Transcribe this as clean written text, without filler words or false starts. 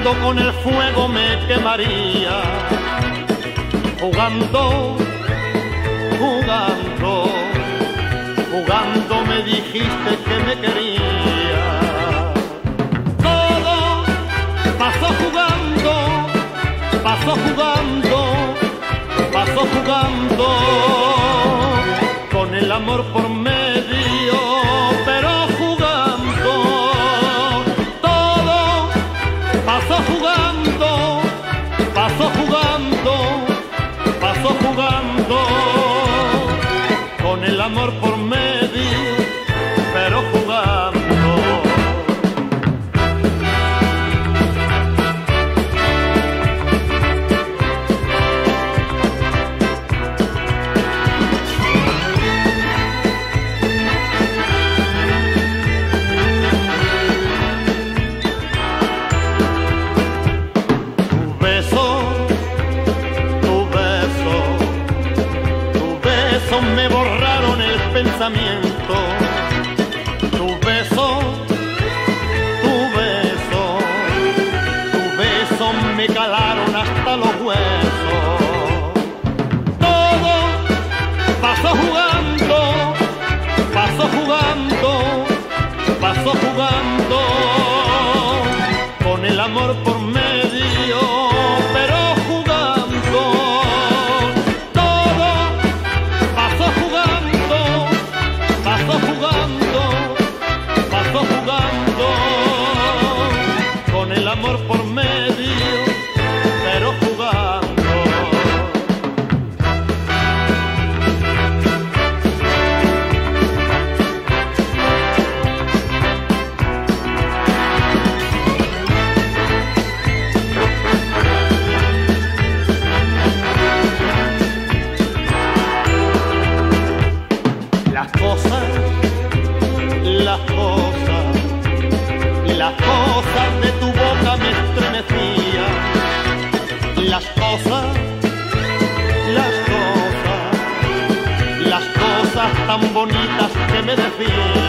jugando con el fuego me quemaría. Jugando, jugando, jugando me dijiste que me quería. Todo pasó jugando, pasó jugando, pasó jugando, con el amor por medio, pero jugando. Todo pasó jugando, pasó jugando, pasó jugando, con el amor por medio, pero jugando. Me borraron el pensamiento, tu beso, tu beso, tu beso me calaron hasta los huesos. Todo pasó jugando, pasó jugando, pasó jugando, con el amor por medio, pero jugando. Pasó jugando, pasó jugando, con el amor por medio, pero jugando. Las cosas de tu boca me estremecían. Las cosas tan bonitas que me decían.